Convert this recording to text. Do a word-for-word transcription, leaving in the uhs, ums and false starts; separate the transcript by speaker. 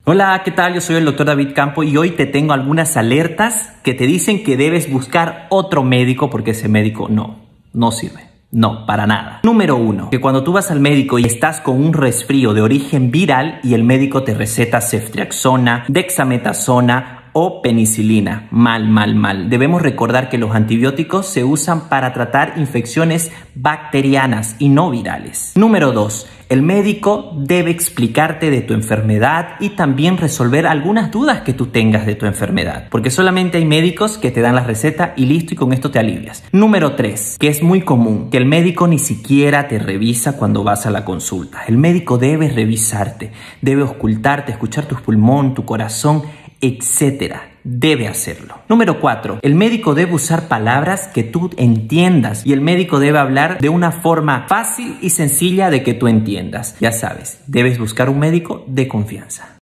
Speaker 1: Hola, ¿qué tal? Yo soy el doctor David Campo y hoy te tengo algunas alertas que te dicen que debes buscar otro médico porque ese médico no, no sirve. No, para nada. Número uno, que cuando tú vas al médico y estás con un resfrío de origen viral y el médico te receta ceftriaxona, dexametasona o penicilina. Mal, mal, mal. Debemos recordar que los antibióticos se usan para tratar infecciones bacterianas y no virales. Número dos, el médico debe explicarte de tu enfermedad y también resolver algunas dudas que tú tengas de tu enfermedad, porque solamente hay médicos que te dan la receta y listo, y con esto te alivias. Número tres, que es muy común, que el médico ni siquiera te revisa cuando vas a la consulta. El médico debe revisarte, debe auscultarte, escuchar tu pulmón, tu corazón, etcétera. Debe hacerlo. Número cuatro, el médico debe usar palabras que tú entiendas y el médico debe hablar de una forma fácil y sencilla de que tú entiendas. Ya sabes, debes buscar un médico de confianza.